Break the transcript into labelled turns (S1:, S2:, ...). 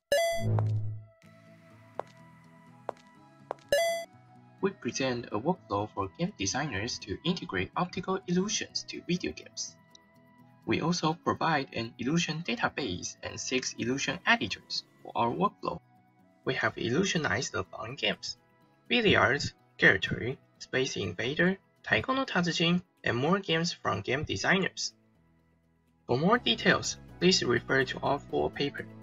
S1: We present a workflow for game designers to integrate optical illusions to video games. We also provide an illusion database and 6 illusion editors for our workflow. We have illusionized the following games: Billiards, Territory, Space Invader, Taiko no Tatsujin, and more games from game designers. For more details, please refer to our full paper.